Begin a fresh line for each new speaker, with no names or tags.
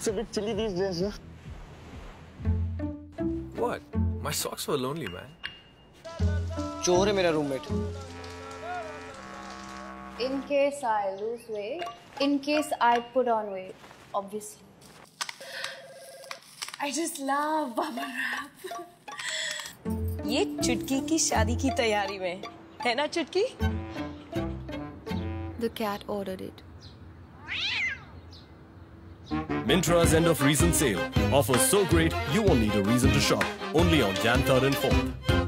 It's a bit chilly these days, no?
What? My socks were lonely, man.
Chore hai mera roommate.
In case I lose weight, in case I put on weight, obviously.
I just love bubble wrap.
ये चुटकी की शादी की तैयारी में है ना चुटकी?
The cat ordered it.
Myntra's end of reason sale. Offers so great you won't need a reason to shop. Only on Jan 3rd and 4th.